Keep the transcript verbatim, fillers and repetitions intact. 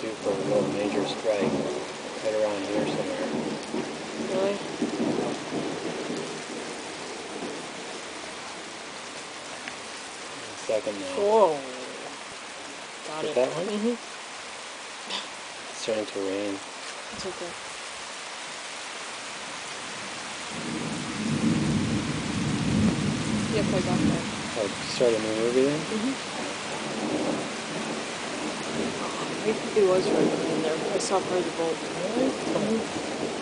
due for a real major strike right around here somewhere. Really? Second now. Whoa. Got Is it. that one? Mm-hmm. It's starting to rain. It's okay. Yep, I got that. Oh, start a new movie then? Mm-hmm. I think it was right in there. I saw part of the boat. Really? Mm-hmm.